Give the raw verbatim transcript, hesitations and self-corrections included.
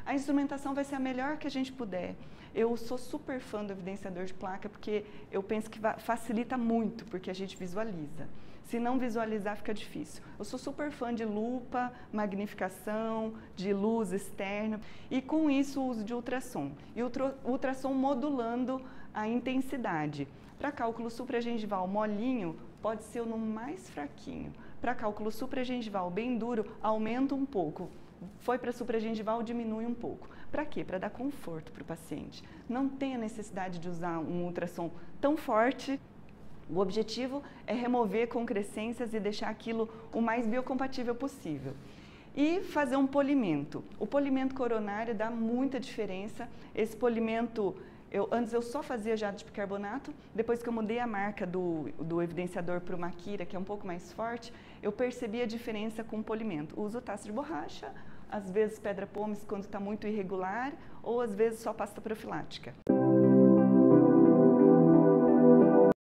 A instrumentação vai ser a melhor que a gente puder. Eu sou super fã do evidenciador de placa porque eu penso que facilita muito, porque a gente visualiza. Se não visualizar, fica difícil. Eu sou super fã de lupa, magnificação, de luz externa e com isso o uso de ultrassom. E o ultrassom modulando a intensidade. Para cálculo supragengival molinho, pode ser no mais fraquinho. Para cálculo supragengival bem duro, aumenta um pouco. Foi para supragengival, diminui um pouco. Para quê? Para dar conforto para o paciente. Não tem a necessidade de usar um ultrassom tão forte. O objetivo é remover concrescências e deixar aquilo o mais biocompatível possível. E fazer um polimento. O polimento coronário dá muita diferença. Esse polimento, eu, antes eu só fazia jato de bicarbonato, depois que eu mudei a marca do, do evidenciador para o Makira, que é um pouco mais forte, eu percebi a diferença com o polimento. Uso taça de borracha, às vezes pedra pomes quando está muito irregular, ou às vezes só pasta profilática.